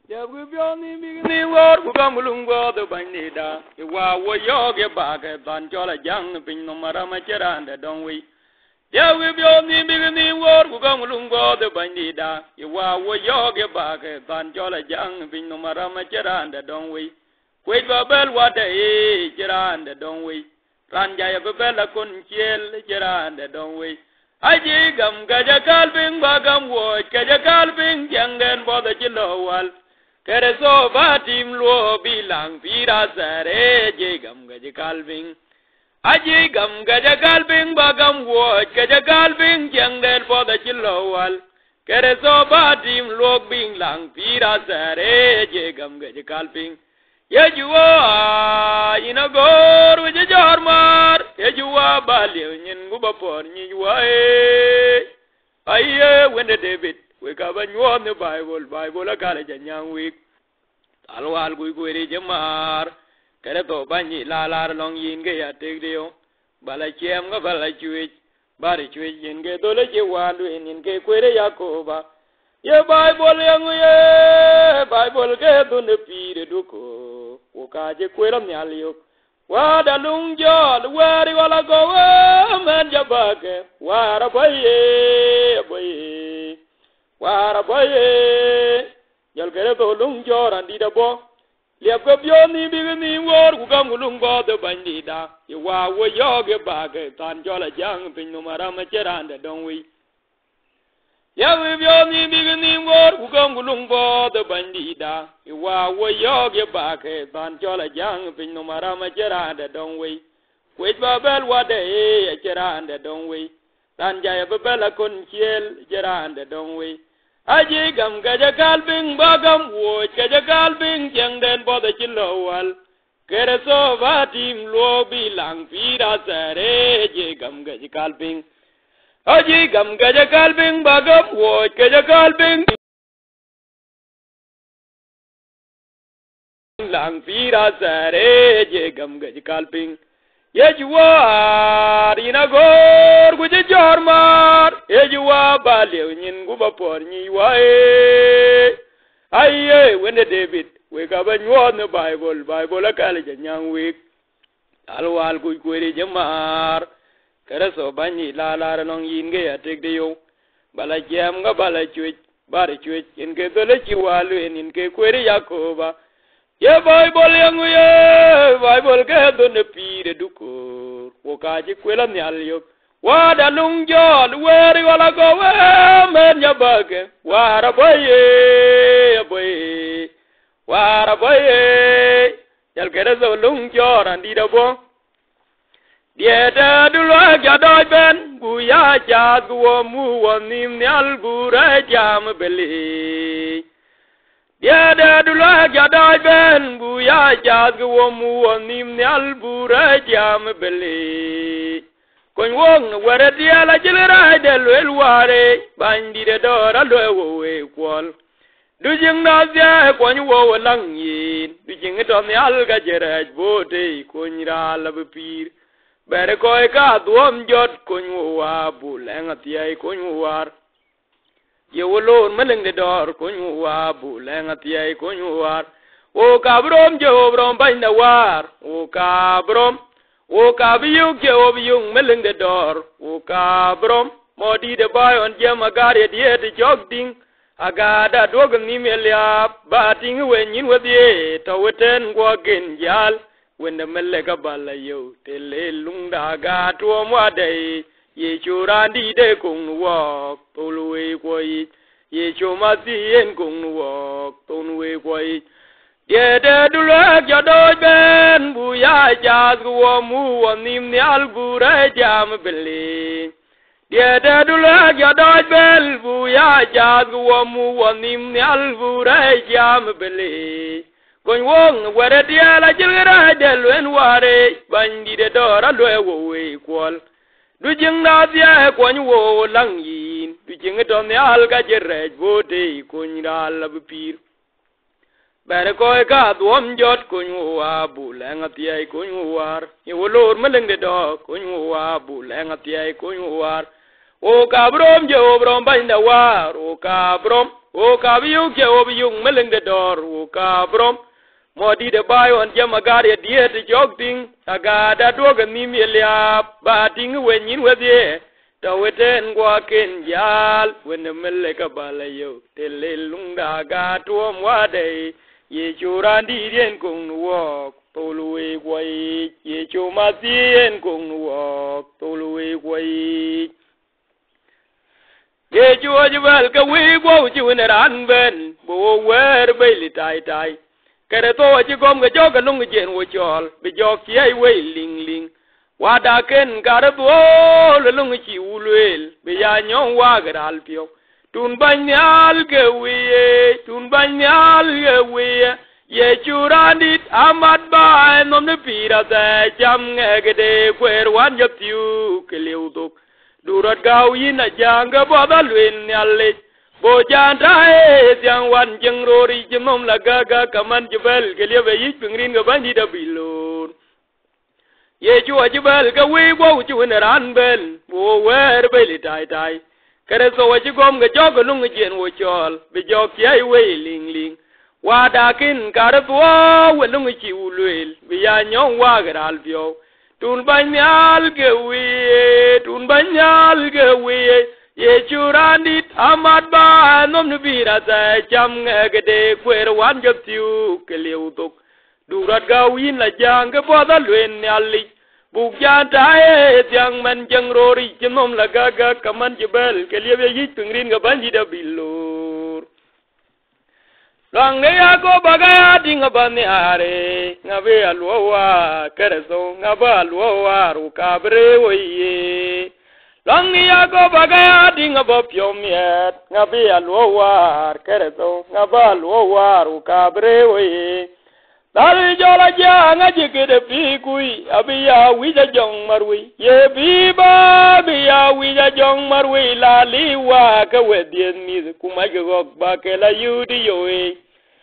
Ya gu byo ni mi ni wor ku kam lung go do ban ni da. Wa wo yo ge ba ge ban cho la jang pin no mara ma chera nda dong wi. Ya gu byo ni mi ni wor ku kam lung go do ban ni da. Wa wo yo ge ba ge ban cho la jang pin no mara ma chera nda dong wi. Kwe ba bel wa de e chera nda dong wi. Ran ja ya ba bel la kun chiel chera nda dong wi. Aji gam gaja kalbing bagam wo gaja kalbing jangan boda jilowal kere so batim lo bilang pira sare aji gam gaja kalbing bagam wo gaja kalbing jangan boda jilowal kere so batim lo bilang pira sare aji gam gaja kalbing ya juwa ina gor wije jarmar ya juwa baliw nyin guba por nyi wae aye wende David we ka ba nyom ne Bible ka le janyang wi alwal gui ri jamar kere to banyi lalar long yin ge ya tek dio bala chem ga bala chuich bari chuich yin ge to le je walu yin ge kwere yakoba ye Bible yang ye Bible ge to ne pire duko Ukaje kwera myaliyo wada lungjo wari wala gowe men jabake wara boye yal kere to lungjo randi dabo liap ko bioni bigni wor ku kam lunggo de bandida ye wa wo yoge bage tan jola jang pin no mara ma cherande donwi ya wi bioni bigni wor ku kam lunggo de bandida ye wa wo yoge bage tan jola jang pin no mara ma cherande donwi ku ba bel wade e cherande donwi tan jaya bela kon chiel cherande donwi aji gam gaja kalbing bagam wo gaja kalbing jang den boda chilowal kere so vatim lo bilang pira sare aji gam gaja kalbing bagam wo gaja kalbing lang pira sare aji gam gaja kalbing Yejuwa rina gor guje jormar Yejuwa baliw nyin guba por nyi wae Aye wende David we ka ba nyuon ne Bible akale janyang wik alwal kuy kweri jamar kere so banyi lalar nong yin ge atek de yo bala jam ga bala chuich bari chuich in ke dole chi walu in ke kweri yakoba Ye Bible yang ye Bible ke do ne pire duko wo ka ji kwela nyalyo wada lungjo weri wala go we men yabage wara boye yal kere zo lungjo randi dabo dieda dulo jado ben buya ja go mu wonim nyal bura jam beli Yada dula jada ben buya jazg wo mu wonim ne albura jam bele kon wong wara dia la jilra de lel ware bandi de dora lo we kwol du jing na zia kon wo lang yin du jing to ne al ga jeraj bote kon ra la pir bere ko ka duom jot kon wa bulenga tiai kon war Ye wolon meleng de dor kunyu wa bu lenga tiai kunyu war o kabrom je obrom baina war o kabrom o kabiyu ke obyung meleng de dor o kabrom modi de bayon je magare die de jogding agada dogam ni melia bating wenin wedie to weten go gen jal wenda melega balayo tele lungda ga to mwade Ye churandi de kung wok tolwe kwai ye chomasi en kung wok tonwe kwai ye de dula jado ben buya jaz wo mu wonim ni albura jam bele ye de dula jado bel buya jaz wo mu wonim ni albura jam bele kon wong wara dia la jilra de len ware bandi de dora lo we kwal Du jing na zia kwany wo lang yin du jing to ne al ga jerej bote kun ral bpir bare ko ka duom jot kun wa bu lang atia kun war ye wolor meleng de do kun wa bu lang atia kun war o ka brom je o brom bainda war o ka brom o ka biyu ke o biyung meleng de dor o ka brom modi de bayo an jama gare die de jogding aga da doga ni melia ba ting wenyin wedie ta weten gwa ken jal wen mele ka balayo tele lungda ga tuom wade ye churandi rien kong nuok tolue kwai ye chuma tien kong nuok tolue kwai ye chua jwal ka wi gwo chun ran ben bo wer be tai tai kare to chi gom ga jog nung jen wo chol be jog ye we ling ling wa da ken gar bo le lung chi ulwel be ya nyong wa gral pio tun banyal ge we ye churandit amad ba nom ne pira da jam ngede kwer wan yop tiu keleutok durat gaw yin a janga boda lwen nyalle bo janta e yang wan jeng rori jemom la gaga kaman jebel gelebe yik pingrin ga bandi da bilon ye chuwa jebel ga we bo chuwen ran bel bo wer beli tai tai kare so wa jigom ga jogo nung jen wo chol be jok yai we ling ling wa da kin kar tuo we nung chi ulwel be ya nyong wa ga al bio tun banyal ge we ye churandit amad ba nom nu bira za jam ngede kwer wan jop tiu keleutok durat gawin la jang ge boda lwen nyali buk janta e tiang man jang rori jemom la gaga kaman jebel kelebe yit pingrin ga banji da bilur lang ne ya ko bagaya dinga bani are ngabe alwa kereso ngaba alwa ru kabre woye lang ne ya ko bagaya dinga bopyo miet ngabe alwa kereso ngaba alwa ru kabre woye dal jola janga jikede pikui abiya wija jong marwi ye biba biya wija jong marwi la liwa ka wedien mi kuma jogok ba ke la yudi yoe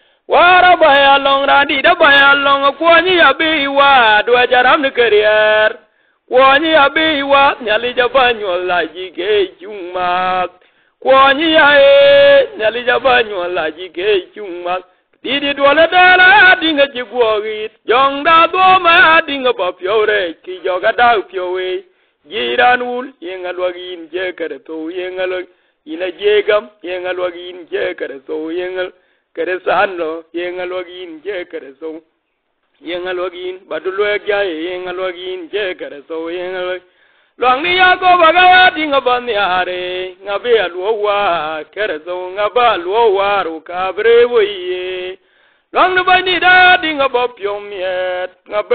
wara baya long radi da baya long kwani abiwa do jaram ne karier kwani abiwa nyali jabanyo la jike juma kwani ae nyali jabanyo la jike juma didi dwala dala dinga jigwogit jong da doma dinga bapiore ki joga da piowe jiranul yenga lwagin je kare to yenga lo ina jegam yenga lwagin je kare so yenga kare sanlo yenga lwagin je kare so yenga lwagin badulwe gya yenga lwagin je kare so yenga Long ni ya ko baga dinga bani are ngabe alwa kerezo ngaba alwa ru kabre woye long no bani da dinga bopyo miet ngabe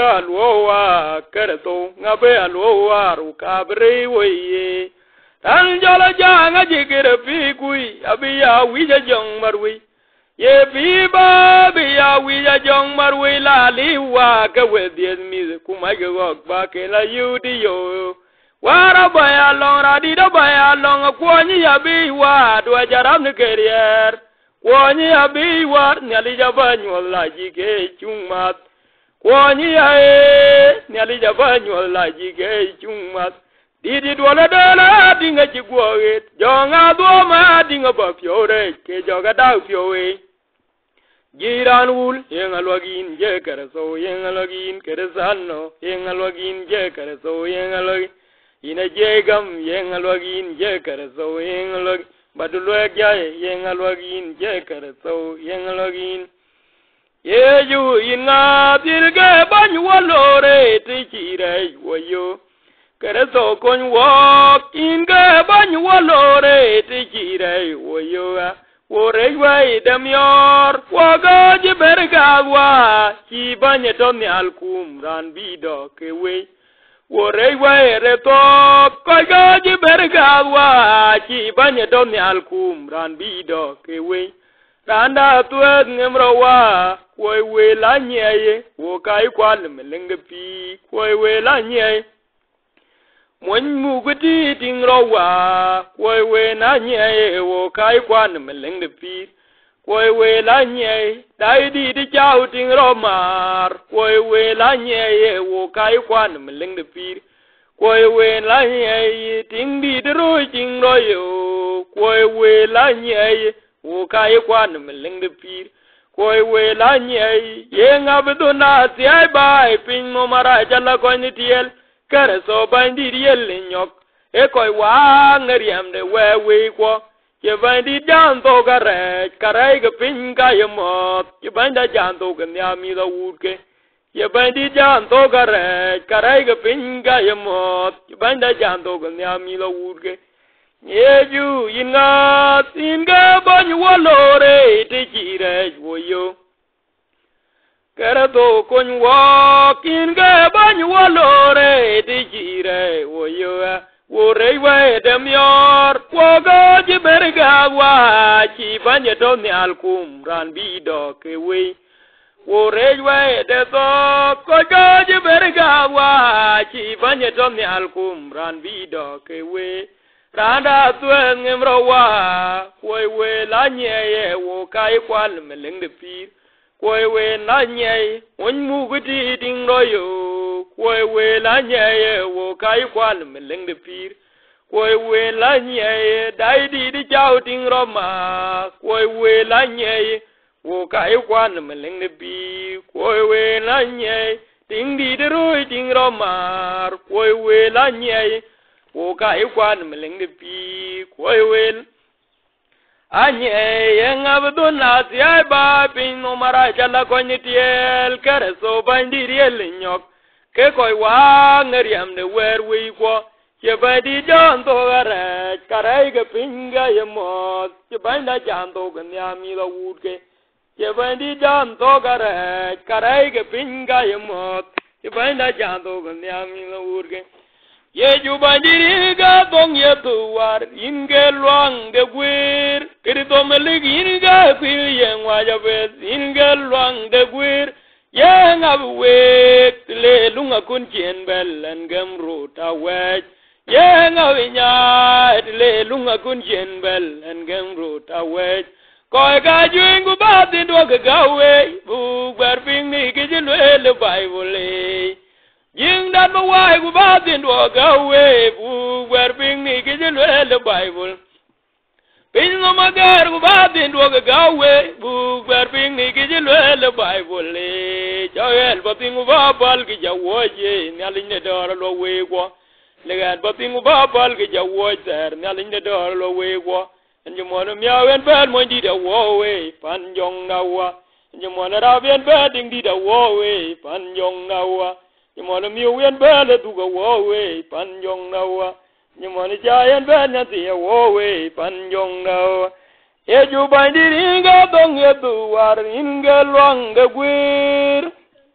alwa kerezo ngabe alwa ru kabre woye tan jala janga jigere pikui abiya wija jong marwi ye biba biya wija jong marwi la liwa ka wedien mi kuma go ba ke la yudi yo wara baya long radi da baya long kwani ya bi wa do jaram ne kerier kwani ya bi wa nyali jabanyo la jige chungmat kwani ya nyali jabanyo la jige chungmat didi dwala dala dinga jigwoget jonga do ma dinga ba fiore ke joga da fiowe jiran wul yenga login je karaso yenga login keresano yenga login je karaso yenga login ina jegam yenga login je karaso yenga log badulwe gyae yenga login je karaso yenga login yeju ina dirge banyu walore tikire woyo karaso kon wok inge banyu walore tikire woyo wore wai damyor waga je bergawa ki banye tonni alkum ran bido kewe wore wai reto koga je bergawa ki banye tonni alkum ran bido kewe randa tuet ngemrowa koi we la nyeye wo kai kwal melenge pi koi we la nyeye Mwen mugudi dingrowa koi we na nye wo kai kwan meleng de pir koi we la nye dai di chao dingro mar koi we la nye wo kai kwan meleng de pir koi we la nye ting di ro dingro yo koi we la nye wo kai kwan meleng de pir koi we la nyei ye ngabdu na ti ai bai pin mo mara jala ko ni tiel kare so bandi riel nyok e koi wa ngariam de we ko ye bandi dan to kare kare ga pin ga yemo ye banda jan to ga nya mi da urke ye bandi jan to kare kare ga pin ga yemo ye banda jan to ga nya mi da urke Yeju inga singa banyu walore te jire woyo Karato konwa kinga banyu walore te jire woyo Wore we demyor woga jiberga wa chi banye to ni alkum ran bido kewe Wore we de to koga jiberga wa chi banye to ni alkum ran bido kewe Randa tuen ngemrowa koi we la nye wo kai kwal meleng de pir koi we la nye on mu guti ding royo koi we la nye wo kai kwal meleng de pir koi we la nye dai di chao ding roma koi we la nye wo kai kwal meleng de pir koi we la nye ding di de roi ding roma koi we la nye wo kai kwan meleng de pi koi wel anye yengabdu na ti ai ba pin no mara jala ko ni tiel kare so bandi riel nyok ke koi wa ngariam de wer wi ko che bandi jan to gare kare ga pinga yemo che banda jan to ga nya mi la wut ke che bandi jan to gare kare ga pinga yemo che banda jan to ga nya mi la wut ke Yeju bandiri ga dong ye tuwar inge luang de guir kirito melig inga kwil yeng wajabes inge luang de guir yeng abwek le lunga kun chien bellen gem ruta wech yeng awinya le lunga kun chien bellen gem ruta wech koi ka juing gu batin do gawe bu ber ping ni kijilwe le bible Ying dan mawai gu batin do gawe bu wer ping ni kijilwe le bible Pin no magar gu batin do gawe bu wer ping ni kijilwe le bible le chawel batin gu babal ki jawoje nyalin de dor lo we go le gan batin gu babal ki jawoje ter nyalin de dor lo we go enju mono miawen ben mo di de wo we pan jong nawa enju mono rabien ben ding di de wo we pan jong nawa Nyamona miwen bele duga wowe panjong nawa Nyamona jayen benya tiya wowe panjong nawa Eju bandiri inga dong yeduwar inga luang de gwir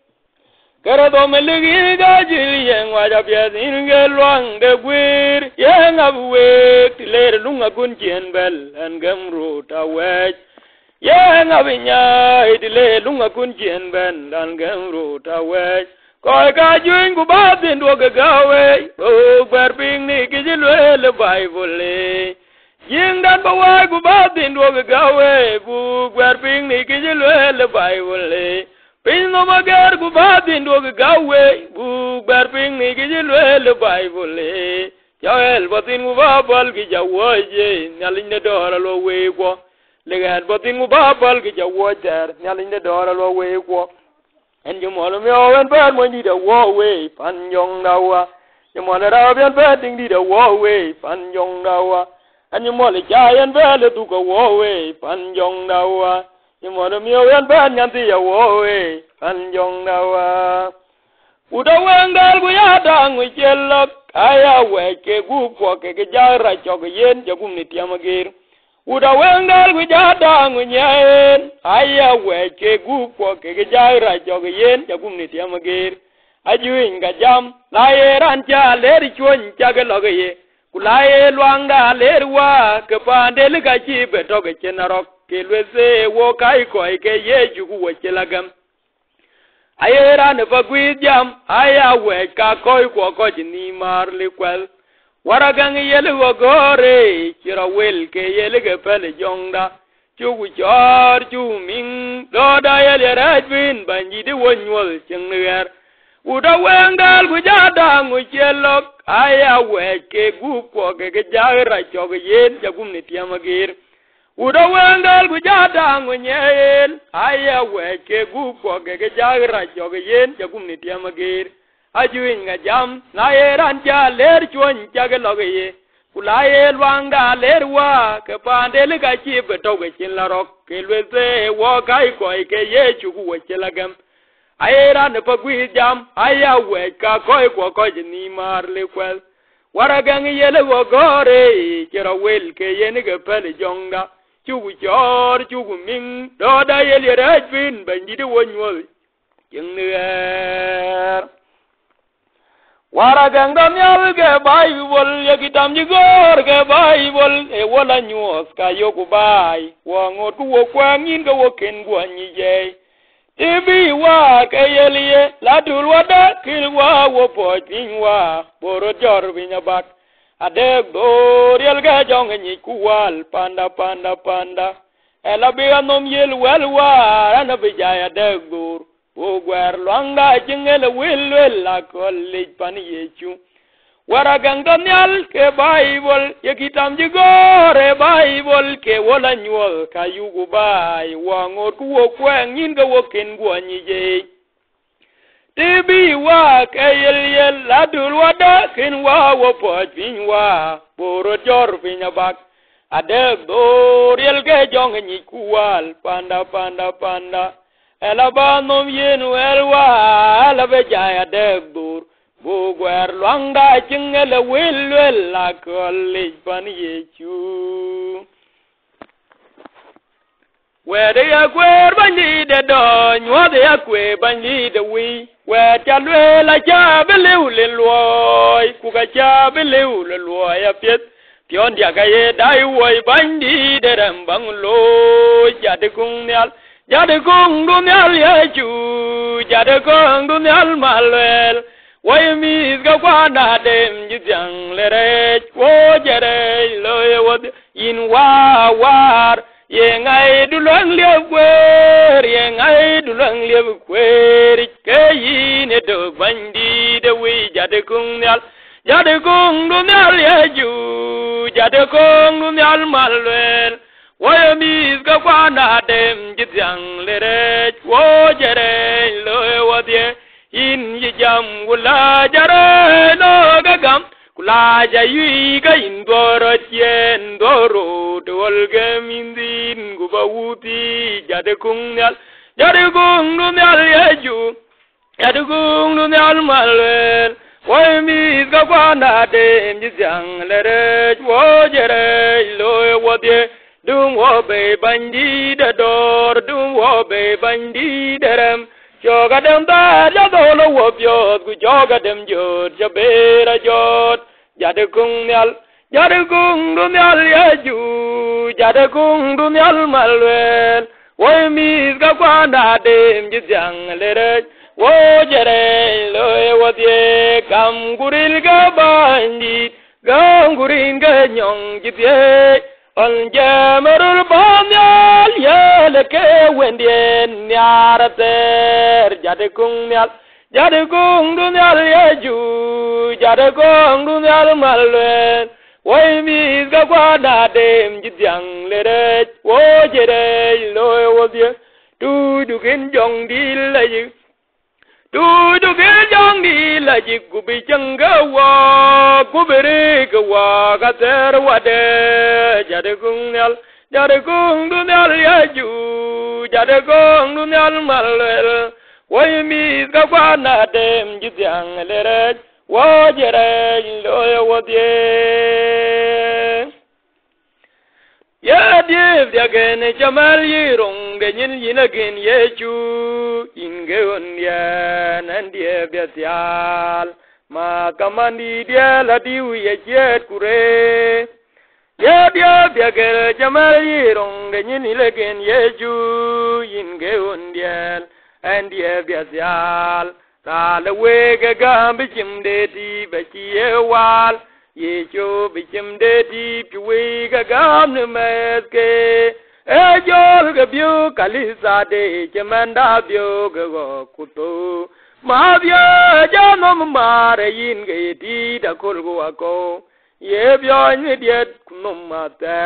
Kera domelik inga jil yeng wajab yas inga luang de gwir Yeng abwek tiler lunga kun jien bel engem ruta wech Yeng abinya itile lunga kun jien bel engem ruta wech Koi ka juing gu batin do gawe o ber ping ni kijilwe le bible Ying dan bawai gu batin do gawe bu ber ping ni kijilwe le bible Pin no magar gu batin do gawe bu ber ping ni kijilwe le bible Yael batin gu babal ki jawoje nyalin de dora lo we ko legan batin gu babal ki jawoje nyalin de dora lo we ko And you want me all bad when you the war way, pan young nawa. You want it out and betting the war way, pan young nawa. And you want a giant belly to go war way, pan young nawa. You want me all and bad and the war way, pan young nawa. Would a wangal we are done with yellow? I awake a good walk a jar, jog yen, Jagumiti again. Would a wangal we are done with yen? I awake a good walk a jar, jog yen, Jagumiti again. A doing a jam, lie and ja, let it join Jagalogaye. Kulaye Luanga, Lerwa, Kapan Delicachi, Betoga Chenarok, Kilwese, Wokai Koi, Ye, Jugu, Chelagam. I ran a bagui jam, I awake a koi quacoch ni marley quell. Waragang yellow gore, Chira will, Kayeliga Pele Jonda, Chu George, Ming, Lord I had been, Banji the one was Chengar. Would a wangal with Yadang with yellow, I awake a goop walk a jar, Jog yen, Jagumnitiam again. uda wengal gu jada ngunyen aya weke gu poge ge jagra joge yen jagum ni tiamagir ajuin nga jam na yeran ja ler chon jage loge kulaye lwanga lerwa ke pandele ga chi betoge chin la rok ke lweze wo kai koi ke ye chugu we chelagam ayera ne pagwi jam aya we ka koi ko ni mar le kwel waragang yele wo gore kira wel ke ye ne ge pele jonga chugu chor chugu ming do da yele rajvin banji de wonyol jengner waragang dam yal ge Bible ye kitam jigor ge Bible e wala nyos ka yoku bai wo ngot ku wo kwangin ge wo ken gwanyi je tibi wa ke yeliye la dul wada kil wa wo potin wa boro jor binya bak ade goriel ge jong ni kuwal panda ela be anom yel welwa ana be jaya de gor wo gwer longa jingel wil la kolli pan yechu waragang danyal ke Bible ye kitam jigore Bible ke wala nyol kayugu bai wangot ku wo kwangin ga wo ken gwanyi je tibi wa ke yel la dul wada ken wa wo potin wa boro jor pinya bak ade goriel ge jong ni kuwal panda ela banom yenu elwa ela be jaya degbur bugwer lwanga chingele wilwel la kolli pan yechu wede ya kwer banji de do nywade ya kwe banji de wi we chalwe la chabele ulelwoy kuga chabele ulelwoy apet tion dia gaye dai woy banji de rambang lo jade kungyal jade kong dunyal yechu jade kong dunyal malwel way mis ga kwana dem jidang lere wo jere loye wod in war ye ngai dulang liebwer ye ngai dulang liebwer ke yine do bandi de wi jade kong dunyal yechu jade kong dunyal malwel way mis ga kwana dem jidang lere wo jere loye wod in yijam kula jare no gagam kula jayi ga indoro tien doro dol gemindin gubawuti jade kungal yeju jade kungal malwel way mis ga kwana dem jidang lere wo jere loye wodye dum wo be bandi da dor dum wo be bandi derem joga dem da jadolo wo biot gu joga dem jot jabera jot jade kung dunyal yeju jade kung dunyal malwel way mis ga kwana dem jidang lere wo jere loye wodye kam guril ga bandi gam gurin ga nyong jidye on jamarul banyal yele ke wendien nyarater jade kung dunyal yeju jade kung dunyal malwen way mis ga kwana dem jidyang lere wo jere loy wodye tu dukin jong dilayi du ke jang di la ji gubi janga wa gubere ga wa ga ter wa de jade kung dunyal yeju jade kung dunyal malwel way mis ga kwana dem jidyang lere wo jere loye wodye ya div diagen jamal yirong genyin yinagen yeju inge onyan andie betial ma kamandi dia la diu yejet kure ya diagen jamal yirong genyin yinagen yeju inge onyan andie betial ta le wege gambi chimde di bechiewal yecho bichim de di piwe ga gam ne meske ejol ga biu kalisa de chemanda biu ga kuto ma bia janom mare yin ge di da kol go ako ye byo ni diet kunum mater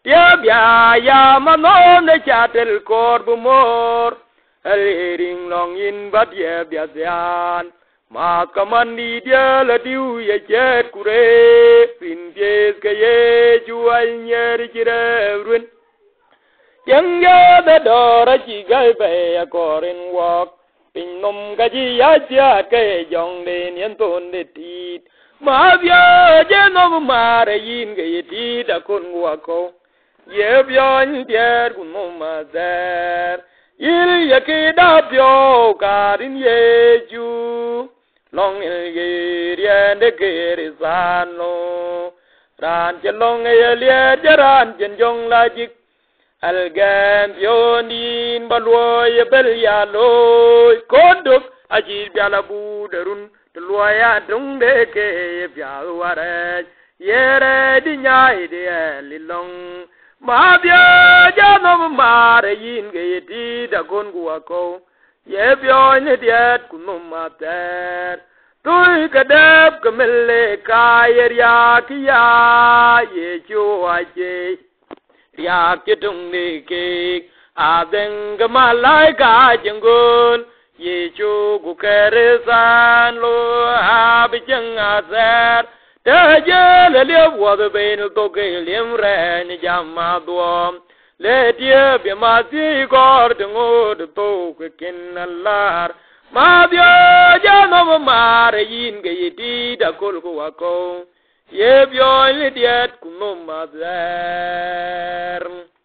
dia bia ya manon de chatel kor bumor ring long in bat ye bia zian ma kamandi dia la diu ye jet kure pin pies ke ye jual nyer jire run yang ya da dora chi gai be ya korin wak pin nom ga ji ya ja ke jong de nien ton de ti ma bia je nom ma re yin ge ti da kun wa ko ye byon tier kun nom ma zer il ye ki da pyo ka din ye ju long il ye rien de ke ri san lo ran che long ye lie je ran chen jong la jik al gam pyo nin ba lo ye bel ya lo koduk a ji bia la bu de run de lo ya dung de ke ye bia wa re ye re di nyai de li long ma bia ja no ma re yin ge ti da kon gu ko ye byo ni diet ku no ma ter tu ka dab ka mele ka ye ya ki ya ye chu a che ya ki tung ni ke a den ga ma lai ka jengul ye chu gu ke re san lo a bi chang a zer ta je le le wo de be no to ke liem re ni jam ma duom le tie bi ma ti gor de ngo de to ke kin lar ma bia ja no ma re yin ge ti da kol ko wa ko ye byo le diet ku no ma zer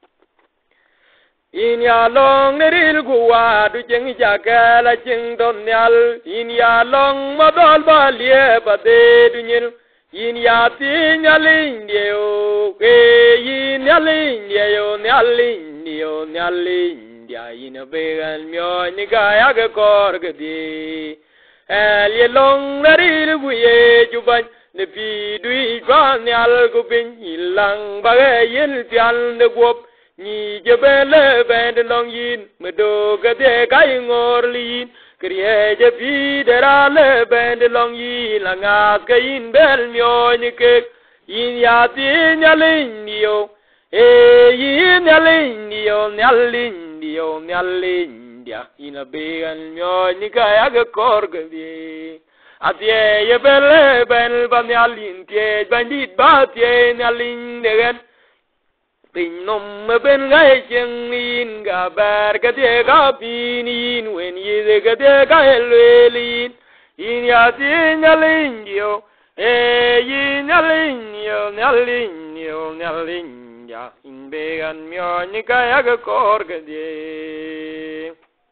in ya long ne ril gu wa du jeng ja ka la jeng don nyal in ya long ma dol ba lie ba de du nyil in ya ti nyalin dio ke in nyalin dio nyalin dio nyalin dia in be gan myo ni ga ya ga kor ga di el ye long na ri bu ye ju ban ne pi dui ba nyal gu bin ilang ba ga yin pian de gop ni je be le ben de long yin me do ga de ga ngor lin kriye je pi de ra le ben de long yin la nga ke yin bel myo ni ke yin ya ti nyalin dio yin nyalin dio nyalin dio nyalin dia ina be gan myo ni ka ya ga kor ga bi atie ye bel ben ba nyalin tie bandit ba tie nyalin de gan tình nôm bên gai chân in ga ber ga de ga bin in wen ye ga de ga le lin in ya tin ya lin yo yin ya lin yo ya lin yo ya lin ya in be gan myo ni ka ya ga kor ga de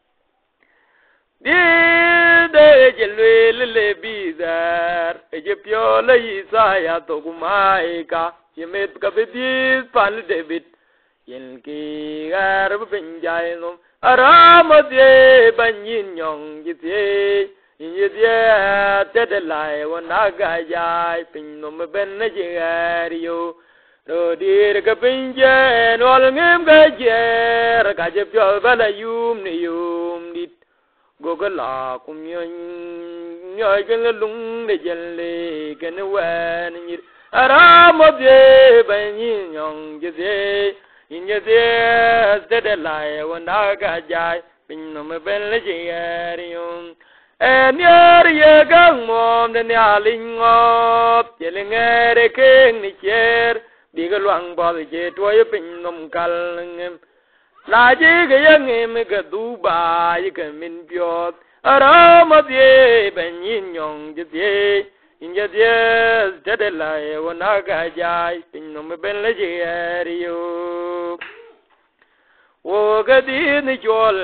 je le bi dar je pyo le isa ya to kumai ka yemet ka bedis pal debit yen ki gar bin jai no arama de banyin nyong ji te ye de te de lai wona ga jai pin no me ben ne je gar yo ro dir ka bin je no al ngem ga je ka je pyo bala yum ni yum dit go ga la kum nyoy gen le lung de jen le gen wan ni aramo de banyin nyong je de in ye de de lai wona ga jai pin no me ben le je yarium en ye ga mom de nya ling op je le ngere ke ni cher di ga luang bo je to ye pin nom kal ngem la je ga ye ngem ga du ba ye ga min pyot aramo de banyin nyong je de in ye de lai wona ga jai pin no me ben le je yarium wo ga din jol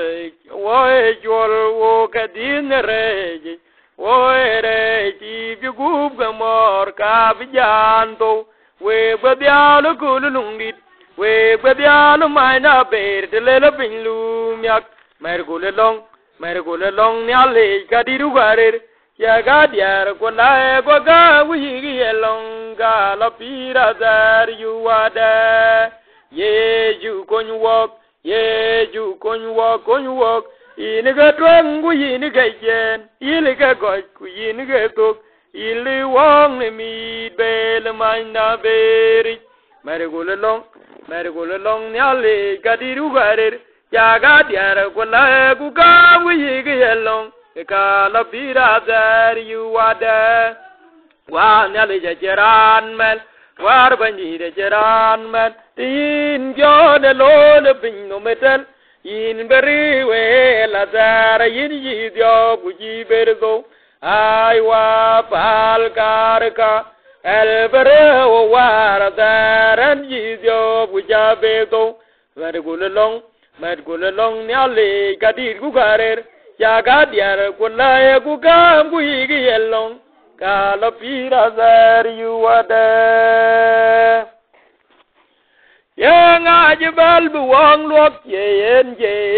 wo ga din re wo re ti bi gub ga mor ka bi jan to we ba bia lu ku lu ngit we ba bia lu mai na ber de le bin lu myak mer ku le long nya le ga di ru ga re ya ga diar ko la ko ga wi ye long ga la pi ra dar yu wa da ye ju ko nyu wok ye ju kon wok ini ga twang gu ini ga jen ili ga go ku ini ga tok ili wong ne mi be le mai na beri mergule long nyale kadiru garer jaga diara kula kuka wi yelong ka la pira dar you wada wa nyale jaran mel war banyi de jaran mel tin jo de lo le pin no metal in beri we la dar yin yi dio buji berzo ai wa pal karka el bere o war daran yi dio buja beto mergule long nyale kadir ku garer jaga diar kula ku kam ku yi yelong kala pira zar yu wada yang ajbal buang luak yen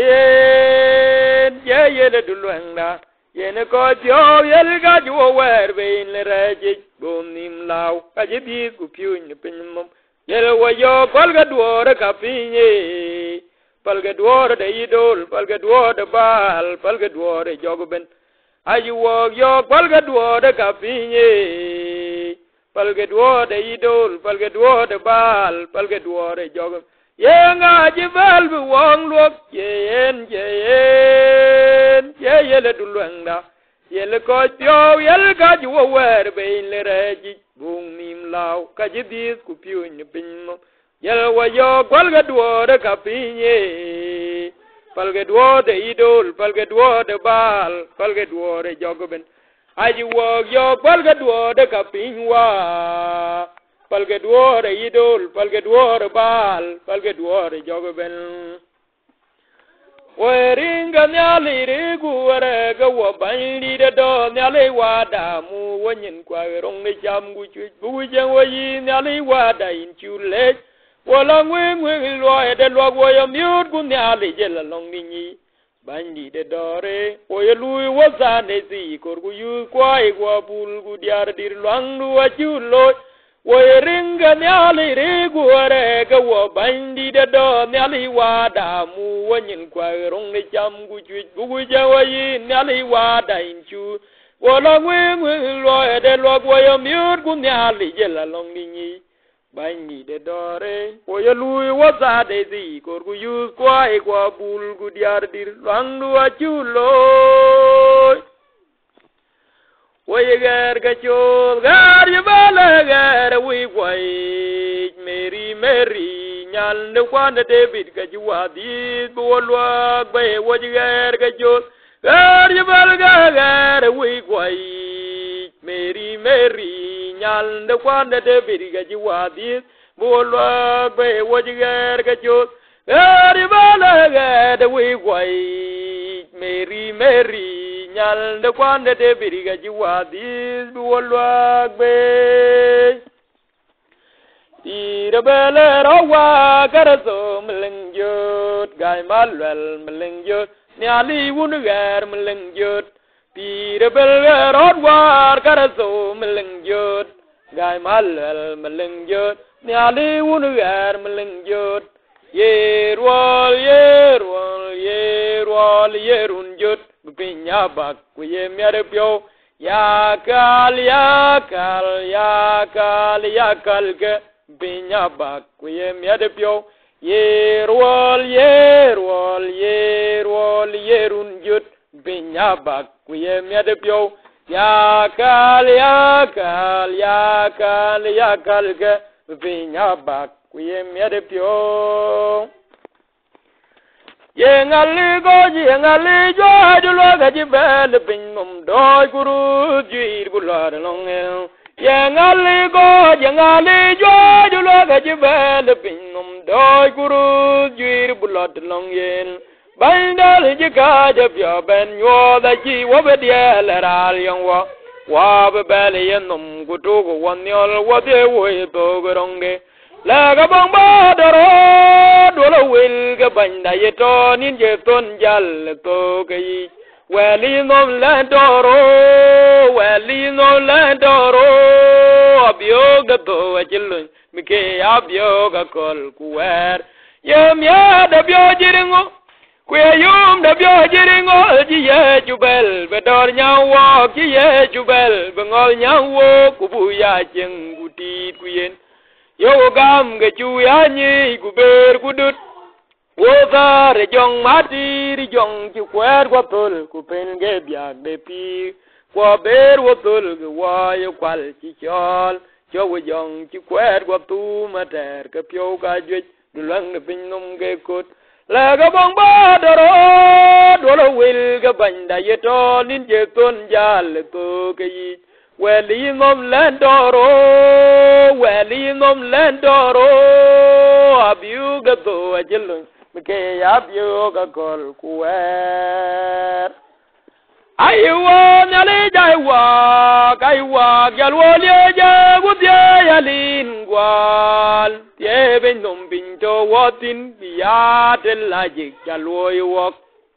dulwanga yen ko tio yel ga ju wer bein le raji bonim law ajibi ku piun pinmom yel wo yo kolga duore kapinye palga duore de idol palga duore bal palga duore jogben ayu wo yo palga duore kapinye palga duore idol palga duore bal palga duore jogben yenga jibal bu wong luok yen yele dulwanga yele ko tio yel ka ju wer bein le reji bung nim law ka jibis ku piun pinmo yel wa yo palga duore kapinye palga duore idol palga duore bal palga duore jogben ayu wo yo palga duore kapinwa palga duore idol palga duore bal palga duore jogben weringa nyali rigu warega wa bandi de do nyali wada mu wanyin kwa rong ne cham gu chu bu jeng wa yi nyali wada in chule wala ngwe lo de lo wo yo myut gu nyali jela long ni bandi de dore o ye lui wa za ne zi kor gu yu kwa e gwa bul gu diar dir lang lu wa chu lo weringa nyali rigu warega wa bandi de do nyali wada mu wanyin kwa rong ne cham gu chu bu jeng wa yi nyali wada in chu wala ngwe lo de lo wo yo myut gu nyali jela long ni bandi de dore o ye lui wa za de zi kor gu yu kwa e gwa bul gu diar dir lang lu wa chu lo Oye gar gacho gar yabala gar we kwai Mary nyal ne kwana David gajuwa di bolwa gbe oye gar gacho gar yabala gar we kwai Mary nyal ne kwana David gajuwa di bolwa gbe oye gar gacho gar yabala gar we kwai Mary nyal de kwande de biriga jiwa dis duolwa gbe tira bele rawa karaso melengjot gai malwel melengjot nyali wunugar melengjot tira bele rawa karaso melengjot gai malwel melengjot nyali wunugar melengjot yerunjot pinya bak kuye mere pyo yakal ke pinya bak kuye mere pyo yerunjot pinya bak kuye mere pyo yakal ke pinya bak kuye mere pyo yengali jo ajulo gaji bel pinnum do guru jir bular longe yengali jo ajulo gaji bel pinnum do guru jir bular longe bandal jika jabya ben yo da ji wo bediel ral yongwa wa bel yenum gutu wonyol wode wo to goronge la ga bang ba dolo wil ga banda yeto nin je ton jal to kai wali no la doro abyo ga to ajilun mike abyo ga kol kuwer yem ya da byo jiringo kuyum da byo jiringo ji ye jubel bedor nyawo ki ye jubel bengol nyawo kubu ya jeng guti kuyen yo gam ge chu ya ni gu ber gu dut wo da re jong ma ti ri jong chi kwer kwa tol ku pen ge byak de pi kwa ber wo tol ge wa yo kwal chi chol cho wo jong chi kwer kwa tu ma ter ke pyo ka jwe du lang ne pin num ge kut la ga bong ba do ro do lo wil ga ban da ye to nin je ton jal to ke yi weli ngom len do ro weli ngom len do ro abiu ga to ajel ke abiu ga kol kuer aiwa nyale jaiwa kaiwa galwo le je gudye yalin gwal ye ben nom bin to wotin ya tel la je galwo yo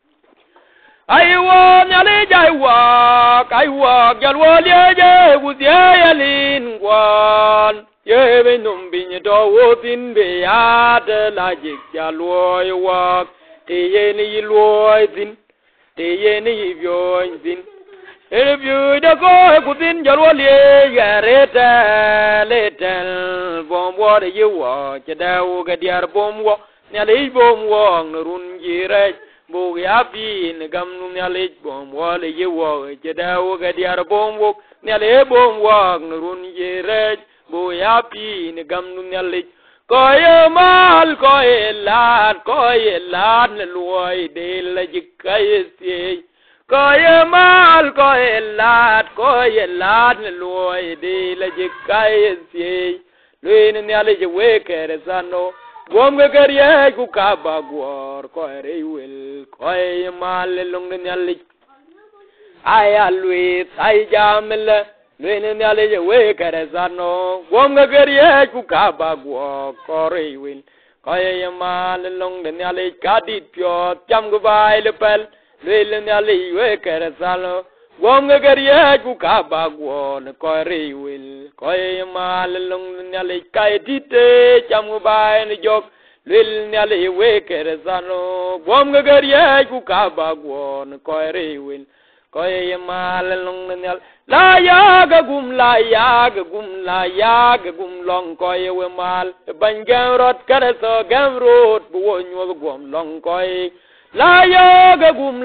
aiwa nyale jaiwa kaiwa galwo le je gudye yalin gwal ye ben nom bin to wotin be ya tel la je galwo yo te ye ni lo din te ye ni vyoin din vyu da ko kutin jarwo le gareta letel bom wo de yo che da wo ga diar bom wo nya le bom wo run jire bu ya bi ne gam nu nya le bom wo le yo che da wo ga diar bom wo nya le bom wo run jire bu ya bi ne gam nu nya le koye mal koye lad ne luoy de la jikaye si koye mal koye lad ne luoy de la jikaye si luin ne ale je wekere sano gom ge kariye ku kaba gor koye wil koye mal long ne ale aya luit ay jamel luin ne ale je wekere sano gom ge kariye ku kaba gor koye wil koye mal long ne ale kadit pyo cham go bai le pel luin ne ale wekere sano gom ge kariye ku kaba gor koye wil koye mal long ne ale kai tite cham go bai ne jok luin ne ale wekere sano gom ge kariye ku kaba gor koye wil koye mal long ne la ya ga gum long koye we mal ban gam rot kare so gam rot bu wonyo gum long koye la ya ga gum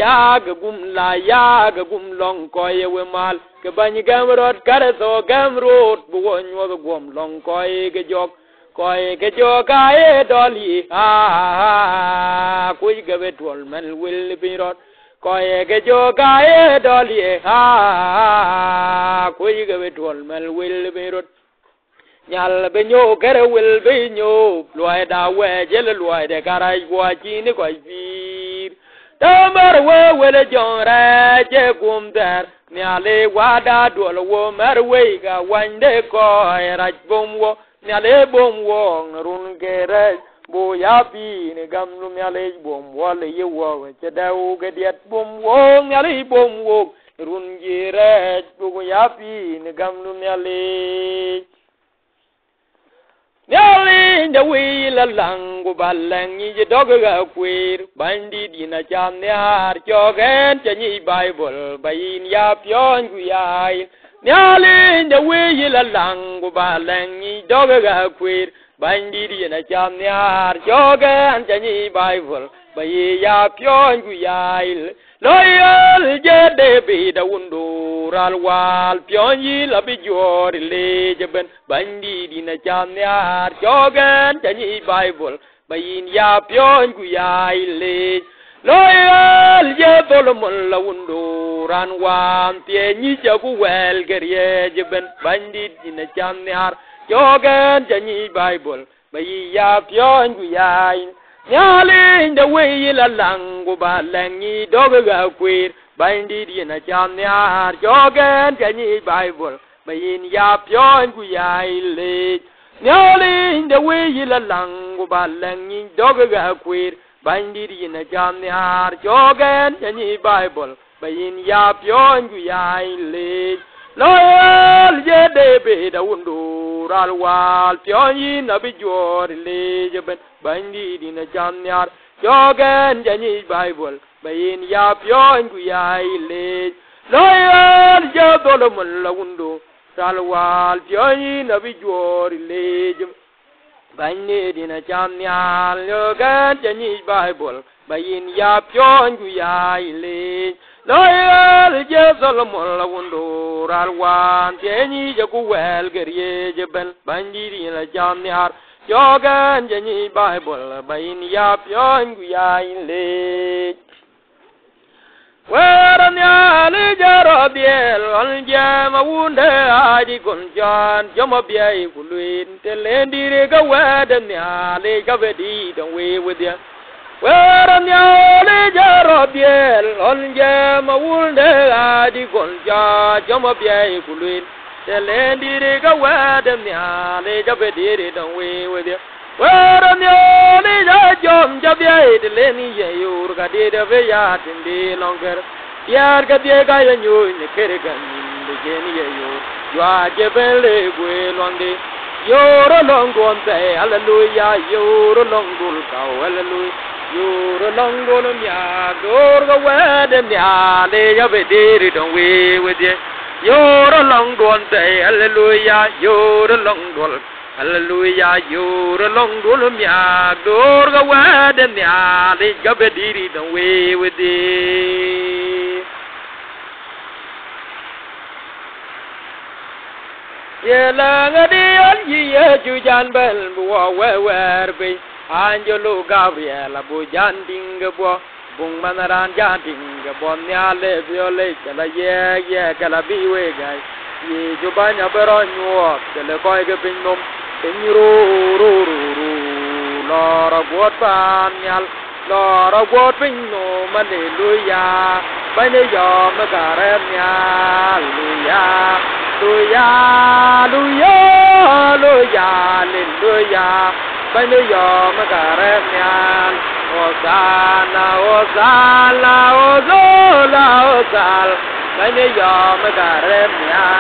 long koye we mal ke ban gam rot kare so gam rot bu wonyo gum long koye ge jok ae doli ha kuy ge betol man will be rot koye ge joka ae doli ha kuy ge betol man will be rot nyal be nyo kere will be nyo loy da we jel loy de karai gwa chi ni koy vir tamar we le jonre je kum der nyale wada dol wo mer we ga wande koy raj bom wo nyale bom wo run gere bo ya bi ne gam lu nyale bom wo le ye wo che da u ge diet bom wo nyale bom wo run gere bo ya bi ne gam lu nyale nyale da wi la lang balang ni je dog ga kwir bandi dina cham nyar chogen che ni bible bayin ya pyon gu yai nyale da wi la lang balang ni dog ga kwir bandi dina cham nyar chogen che ni bible bayin ya pyon gu yai loyal je de bi da undu ral wal pyon yi la bi jor le je ben bandi dina cham nyar chogen che ni bible bayin ya pyon gu yai le loyal je solomon la undu ran wan tie ni che ku wel gerye je ben bandi dina cham nyar chogen che ni bible bayin ya pyon gu yai nyale da we la langu ba langi dog ga kwir bandi dina cham nyar jogen kani bible bayin ya pyon gu yai le nyale da we la langu ba langi dog ga kwir bandi dina cham nyar jogen kani bible bayin ya pyon gu yai le loyal je de be da undu ral wal pyon yin na bi jor le je ben bandi dina cham nyar jogen jani bible bayin ya pyon gu yai le loyal je solomon la undu salwal joyi na bi jori lejum banye dina cham nyal yo gan jani bible bayin ya pyon gu ya ile loyal je solomon la wundo ralwan jeni je ku wel gerye je ben banye dina cham nyal yo gan jani bible bayin ya pyon gu ya ile Weranya le jarabiel aljama wunde adi gonjan jama biai kuluin telendire ga wedanya le ga vedi don we with ya Weranya le jarabiel aljama wunde adi gonjan jama biai kuluin telendire ga wedanya le ga vedi don we with ya Weranya le jom jabiai teleni yur ga de de ya tindi longer Yar ga de ga yanyu ne kergan de geni yo wa jebele gwe londe yoro longon te hallelujah yoro longul ka hallelujah yoro longol mya dor ga wede mya le ya be de don we with yoro longon te hallelujah yoro longol Hallelujah, you're a long Golomia, Dorga Wad and the Ali Gabediri, the way with thee. Yelanga de Algia, Jujan Bell, where be Angelo Gabriela, Bujan Dingabo, Bungmanaran Janting, Bonia Leviolet, yeah, Calabi way, guys. Ye Jubanya Baron, you up, the Lecoiga Pinum. Lord what Panyal, Lord of what Pino, Hallelujah, by the Yom Garemia, Hallelujah, by the Yom Garemia, Hosanna, Hosanna, Hosanna, by the Yom Garemia.